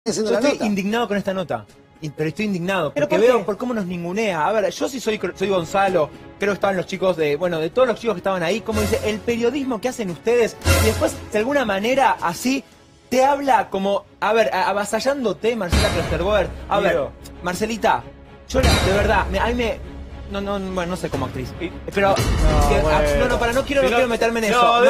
Yo estoy indignado con esta nota. Pero estoy indignado, porque veo por cómo nos ningunea. A ver, yo sí soy Gonzalo, creo que estaban los chicos de todos los chicos que estaban ahí, como dice, el periodismo que hacen ustedes, y después, de alguna manera, así, te habla como, a ver, avasallándote, Marcela Klosterboer. A ver, Marcelita, yo de verdad, a mí me... bueno, no sé como actriz. Pero, no quiero meterme en eso.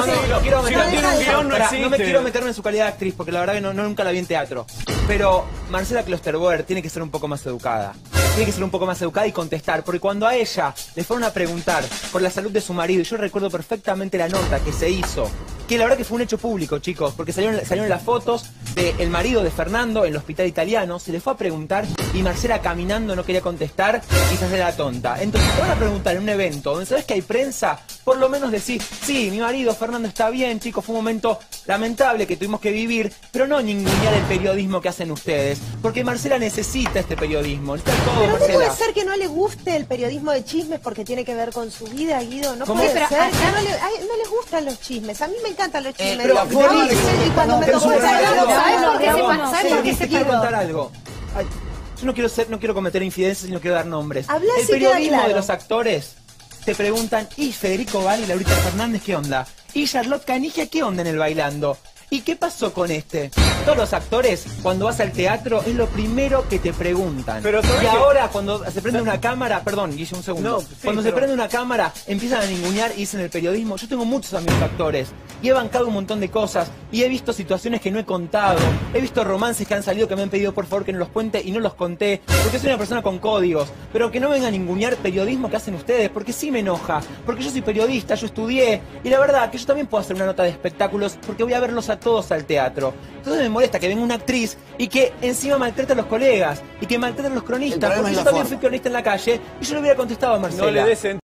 No me quiero meterme en su calidad de actriz, porque la verdad que nunca la vi en teatro. Pero Marcela Klosterboer tiene que ser un poco más educada. Tiene que ser un poco más educada y contestar, porque cuando a ella le fueron a preguntar por la salud de su marido, y yo recuerdo perfectamente la nota que se hizo, que la verdad que fue un hecho público, chicos, porque salieron las fotos del marido de Fernando en el hospital italiano, se le fue a preguntar y Marcela caminando no quería contestar y se hace la tonta. Entonces te van a preguntar en un evento donde sabes que hay prensa, por lo menos decir, sí, mi marido Fernando está bien, chicos, fue un momento lamentable que tuvimos que vivir, pero no ningunear el periodismo que hacen ustedes, porque Marcela necesita este periodismo, necesita todo, pero Marcela. no puede ser que no le guste el periodismo de chismes porque tiene que ver con su vida, Guido. No ¿Cómo? puede ser Pero, que no les gustan los chismes. A mí me encantan los chismes. Pero, y cuando me tocó ¿sabes por qué se quiero contar algo. Ay, yo no quiero cometer infidencias y no quiero dar nombres. Habla El si queda periodismo claro. de los actores te preguntan, ¿y Federico Val y Laurita Fernández qué onda? ¿Y Charlotte Canigia qué onda en el bailando? ¿Y qué pasó con este? Todos los actores, cuando vas al teatro, es lo primero que te preguntan. Pero y ahora, cuando se prende una cámara, perdón, Guille, un segundo. Cuando se prende una cámara, empiezan a ningunear y dicen el periodismo. Yo tengo muchos amigos actores y he bancado un montón de cosas y he visto situaciones que no he contado. He visto romances que han salido que me han pedido por favor que no los cuente y no los conté, porque soy una persona con códigos. Pero que no vengan a ningunear periodismo que hacen ustedes, porque sí me enoja. Porque yo soy periodista, yo estudié y la verdad que yo también puedo hacer una nota de espectáculos porque voy a verlos a todos al teatro. Entonces me molesta que venga una actriz y que encima maltrate a los colegas y que maltrate a los cronistas, porque yo también fui cronista en la calle y yo le hubiera contestado a Marcela. No le des